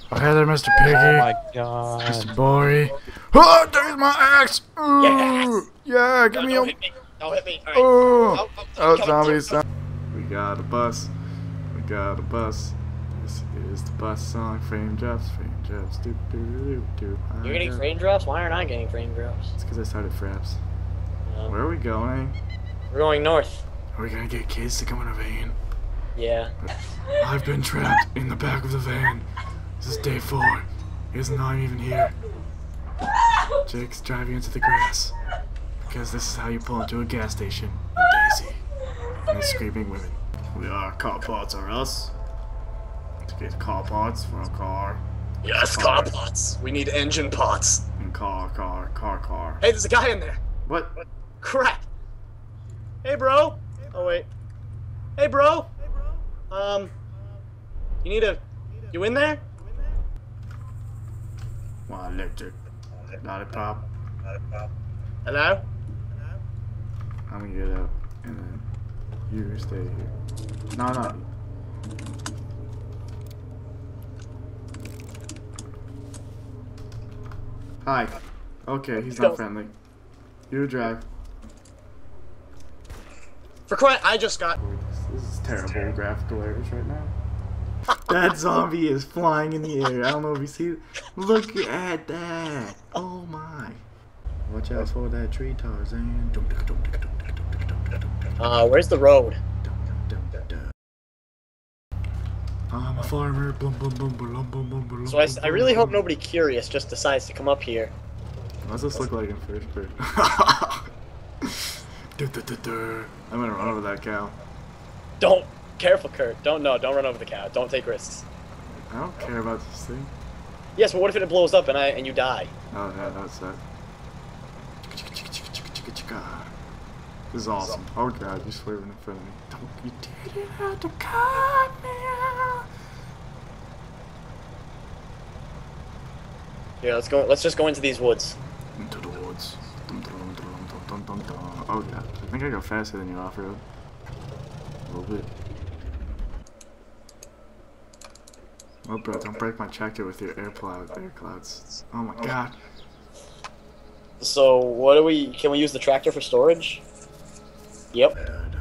Oh, hey there, Mr. Piggy. Oh my god. Mr. Boy. Oh, there's my axe. Ooh. Yes. Yeah, give me a... Don't hit me. Don't hit me. All right. Oh, Oh, zombies. We got a bus. We got a bus. This is the bus song. Frame drops. Frame drops. Do do do do. You're getting frame drops? Why aren't I getting frame drops? It's because I started fraps. Where are we going? We're going north. Are we gonna get kids to come in a van? Yeah. I've been trapped in the back of the van. This is day 4. He's not even here. Jake's driving into the grass. Because this is how you pull into a gas station in DayZ. And there's screaming women. We are car parts are us. To get car parts for a car. Yes, car parts. We need engine parts. And car. Hey, there's a guy in there. What? Crap. Hey, bro. Oh, wait. Hey, bro. You in there? Wow, electric. Lollipop. Hello? I'm gonna get out. And then you stay here. No. Hi. Okay, he's not friendly. You drive. For crying, I just got... This is terrible graphical errors right now. That zombie is flying in the air. I don't know if you see it. Look at that. Oh my. Watch out for that tree, Tarzan. Where's the road? I'm a farmer. So I really hope nobody curious just decides to come up here. What's this look like in first person? I'm gonna run over that cow. Don't. Careful, Kurt. Don't run over the cow. Don't take risks. I don't care about this thing. Yes, but what if it blows up and you die? Oh yeah, that would suck. This is awesome. Oh god, you're swerving in front of me. Don't you didn't have to cut me out. Yeah, let's go. Let's just go into these woods. Into the woods. Oh god, I think I go faster than you off-road. A little bit. Oh bro, don't break my tractor with your air clouds. Oh my god. So what do we? Can we use the tractor for storage? Yep.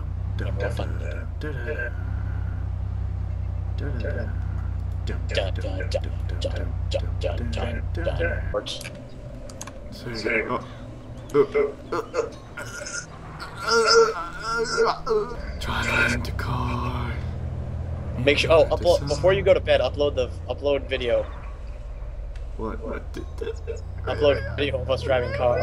Works. Drive into car. Make sure. Oh, upload before you go to bed. Upload video. What? Upload video of us driving car.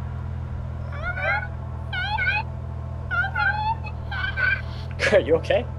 Are you okay?